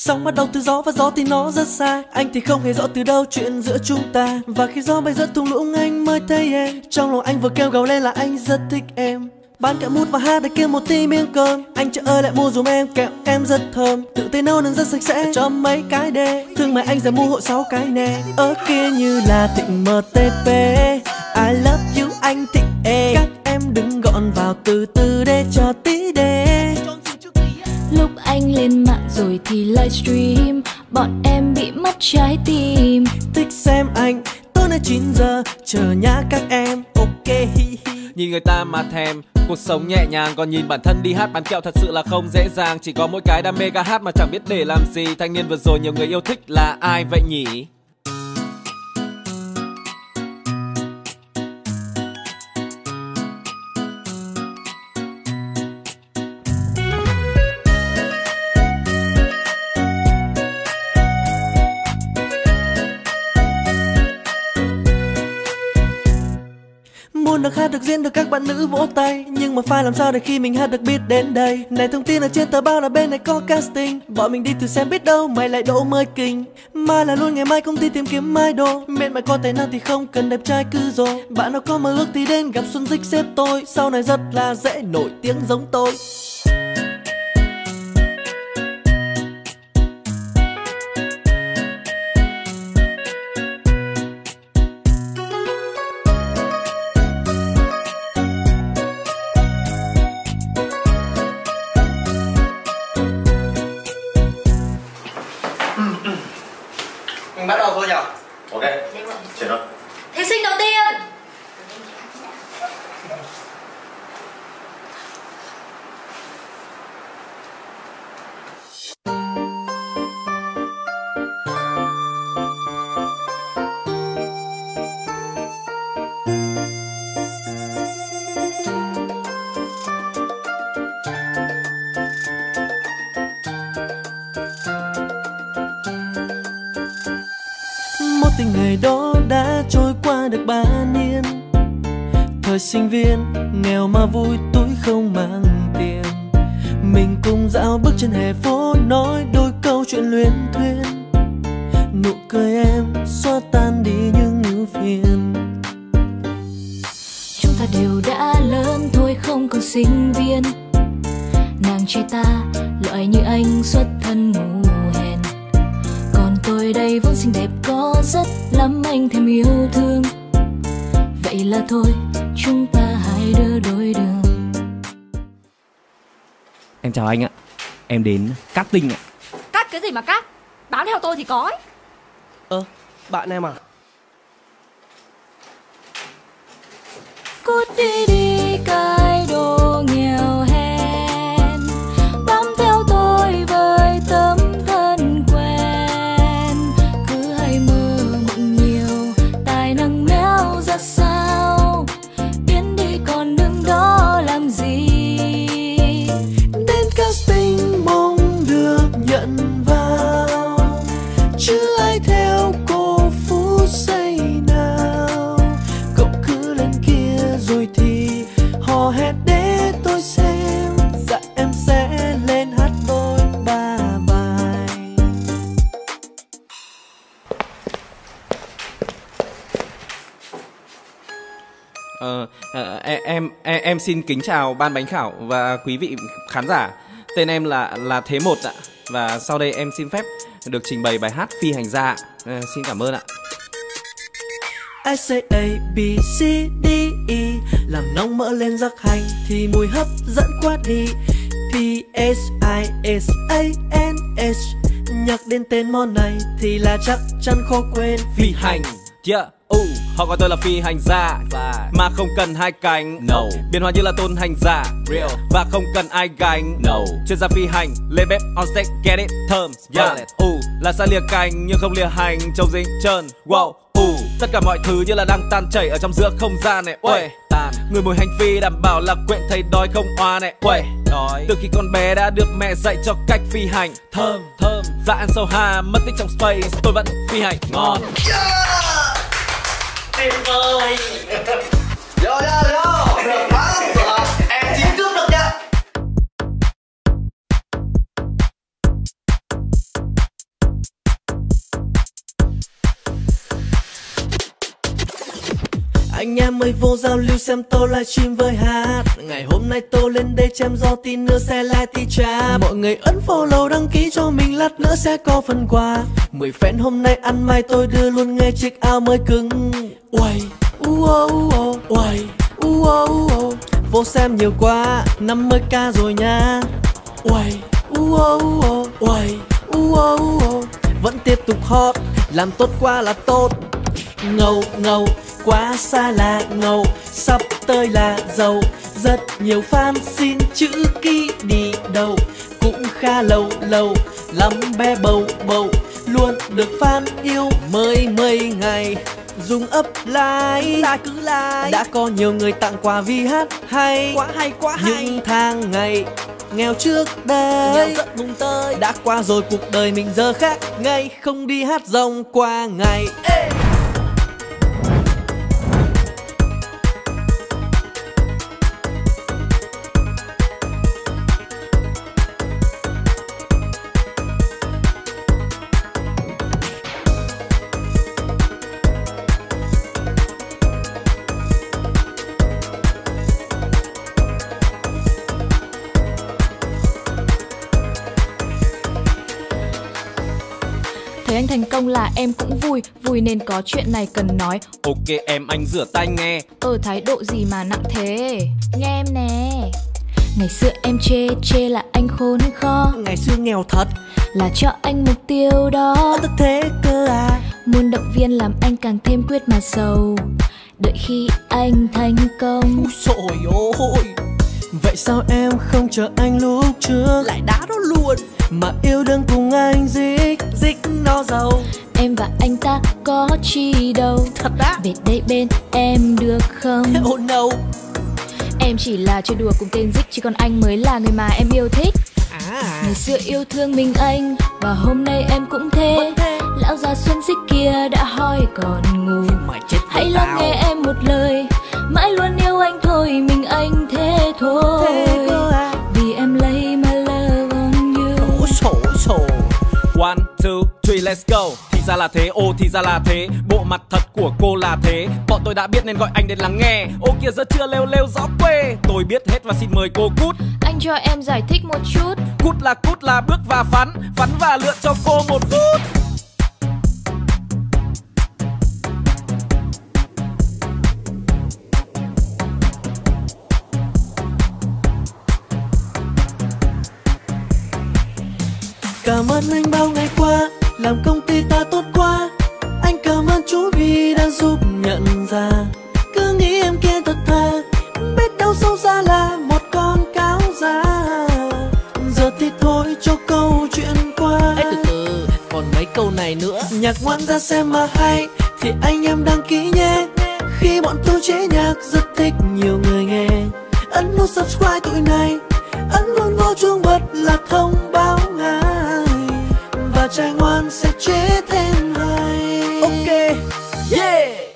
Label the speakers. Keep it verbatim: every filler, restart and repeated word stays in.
Speaker 1: Sóng bắt đầu từ gió và gió thì nó rất xa. Anh thì không hề rõ từ đâu chuyện giữa chúng ta. Và khi gió bay rất thung lũng anh mới thấy em. Trong lòng anh vừa kêu gào lên là anh rất thích em. Bán kẹo mút và hát để kiếm một tí miếng cơm. Anh chợ ơi lại mua dùm em kẹo em rất thơm. Tự tay nấu nên rất sạch sẽ cho mấy cái đê. Thương mại anh sẽ mua hộ sáu cái nè. Ở kia như là Thịnh em tê pê. I love you anh Thịnh ê. Các em đừng gọn vào từ từ để cho tí đê.
Speaker 2: Lúc anh lên mạng rồi thì livestream. Bọn em bị mất trái tim.
Speaker 1: Thích xem anh tối nay chín giờ chờ nhá các em. Ok hi hi.
Speaker 3: Nhìn người ta mà thèm cuộc sống nhẹ nhàng, còn nhìn bản thân đi hát bán kẹo thật sự là không dễ dàng. Chỉ có mỗi cái đam mê ca hát mà chẳng biết để làm gì. Thanh niên vừa rồi nhiều người yêu thích là ai vậy nhỉ?
Speaker 1: Muốn được hát được diễn được các bạn nữ vỗ tay. Nhưng mà phải làm sao để khi mình hát được biết đến đây. Này thông tin ở trên tờ báo là bên này có casting. Bọn mình đi thử xem biết đâu mày lại đỗ mới kinh. Mai là luôn ngày mai công ty tìm kiếm idol. Miễn mày có tài năng thì không cần đẹp trai cứ rồi. Bạn nào có mơ ước thì đến gặp Xuân Dích sếp tôi. Sau này rất là dễ nổi tiếng giống tôi.
Speaker 4: Bắt đầu thôi nhỉ?
Speaker 5: Ok, chuyển thôi.
Speaker 2: Thí sinh đầu tiên.
Speaker 1: Tình ngày đó đã trôi qua được ba niên. Thời sinh viên nghèo mà vui túi không mang tiền. Mình cùng dạo bước trên hè phố nói đôi câu chuyện luyến thuyên. Nụ cười em xóa tan đi những ưu phiền.
Speaker 2: Chúng ta đều đã lớn thôi không còn sinh viên. Nàng trai ta loại như anh xuất thân mù hèn. Còn tôi đây vốn xinh đẹp có rất lắm anh thêm yêu thương. Vậy là thôi chúng ta hai đứa đôi đường.
Speaker 6: Em chào anh ạ. Em đến casting ạ.
Speaker 7: Cắt cái gì mà cắt? Bán theo tôi thì có ấy.
Speaker 1: Ơ, ờ, bạn em à?
Speaker 2: Cút đi đi cái đồ nghèo hèn. Bám theo tôi với tấm thân quen. Cứ hay mơ mộng nhiều, tài năng méo ra sao. Biến đi còn đứng đó làm gì.
Speaker 1: Đến casting mong được nhận vào, chứ ai theo cô phút giây nào. Cậu cứ lên kia rồi thì hò hét để tôi xem. Dạ em sẽ lên hát đôi ba bài.
Speaker 3: Ờ, ờ, em, em em em xin kính chào ban bánh khảo và quý vị khán giả. Tên em là là Thế Một ạ. Và sau đây em xin phép được trình bày bài hát Phi Hành Gia. À, xin cảm ơn ạ.
Speaker 1: I say A, B, C, D, E. Làm nóng mỡ lên rắc hành thì mùi hấp dẫn quá đi. P, S, I, S, A, N, S. Nhắc đến tên món này thì là chắc chắn khó quên.
Speaker 3: Phi hành, yeah, uh, họ gọi tôi là phi hành gia, mà không cần hai cánh, no. Biến hóa như là tôn hành giả, real, và không cần ai gánh, no. Chuyên gia phi hành, lên bếp on stage, get it, thơm, yeah, uh, là xa lìa cánh nhưng không lìa hành, trông dính trơn, wow, uh. Tất cả mọi thứ như là đang tan chảy ở trong giữa không gian này, uầy. Người mùi hành phi đảm bảo là quyện thấy đói không oa này, uầy. Từ khi con bé đã được mẹ dạy cho cách phi hành, thơm, thơm, dạ ăn sâu hà, mất tích trong space, tôi vẫn phi hành, ngon.
Speaker 4: Yeah! Tuyệt vời. Yo yo yo, được quá được. Em chính thức được nha.
Speaker 1: Anh em mới vô giao lưu xem tôi livestream với hát. Ngày hôm nay tôi lên đây chém gió tí nữa sẽ like tí cha. Mọi người ấn follow đăng ký cho mình, lát nữa sẽ có phần quà. Mười fan hôm nay ăn mai tôi đưa luôn nghe chiếc áo mới cứng. Uầy, uo uo, uầy, uo uo. Vô xem nhiều quá, năm mươi k rồi nha. Uầy, uo uo, uầy, uo uo. Vẫn tiếp tục hot, làm tốt quá là tốt. Ngầu ngầu, quá xa là ngầu, sắp tới là giàu. Rất nhiều fan xin chữ ký đi đâu, cũng khá lâu lâu, lắm bé bầu bầu. Luôn được fan yêu mới mấy ngày, dùng up like, ta cứ like. Đã có nhiều người tặng quà vì hát hay, quá hay quá hay. Những tháng ngày nghèo trước đây, nghèo rất mùng tơi, đã qua rồi cuộc đời mình giờ khác ngay. Không đi hát rong qua ngày. Ê!
Speaker 2: Thấy anh thành công là em cũng vui, vui nên có chuyện này cần nói.
Speaker 3: Ok em, anh rửa tay nghe.
Speaker 2: Ờ thái độ gì mà nặng thế, nghe em nè. Ngày xưa em chê, chê là anh khốn khó.
Speaker 1: Ngày xưa nghèo thật,
Speaker 2: là cho anh mục tiêu đó.
Speaker 1: Thật thế cơ à.
Speaker 2: Muốn động viên làm anh càng thêm quyết mà sầu, đợi khi anh thành công.
Speaker 1: Úi dồi ôi, vậy sao em không chờ anh lúc trước, lại đá nó luôn mà yêu đương cùng anh dích dích nó giàu.
Speaker 2: Em và anh ta có chi đâu,
Speaker 1: thật đã.
Speaker 2: Về đây bên em được không?
Speaker 1: Oh no.
Speaker 2: Em chỉ là chơi đùa cùng tên dích, chỉ còn anh mới là người mà em yêu thích.
Speaker 1: À.
Speaker 2: Ngày xưa yêu thương mình anh, và hôm nay em cũng thế.
Speaker 1: thế.
Speaker 2: Lão già xuân xích kia đã hỏi còn ngủ. Hãy lắng nghe em một lời, mãi luôn yêu anh thôi, mình anh thế thôi.
Speaker 1: Thế cơ à.
Speaker 2: Vì em lấy my love on you.
Speaker 1: Ôi sổ sổ.
Speaker 3: One, two, three, let's go. Thì ra là thế, ô thì ra là thế. Bộ mặt thật của cô là thế. Bọn tôi đã biết nên gọi anh đến lắng nghe. Ô kia giờ chưa lêu lêu rõ quê. Tôi biết hết và xin mời cô cút.
Speaker 2: Anh cho em giải thích một chút.
Speaker 3: Cút là cút là bước và phắn, phắn và lựa cho cô một phút.
Speaker 1: Cảm ơn anh bao ngày qua, làm công ty ta tốt quá. Anh cảm ơn chú vì đã giúp nhận ra. Cứ nghĩ em kia thật thà, biết đâu sâu xa là một con cáo già. Giờ thì thôi cho câu chuyện qua. Ê từ từ, còn mấy câu này nữa. Nhạc ngoan ra xem mà hay, thì anh em đăng ký nhé. Khi bọn tôi chế nhạc rất thích nhiều người nghe. Ấn nút subscribe tụi này, ấn luôn vô chuông bật là thông báo ngay. Và trai ngoan sẽ chế thêm hay. Ok, yeah.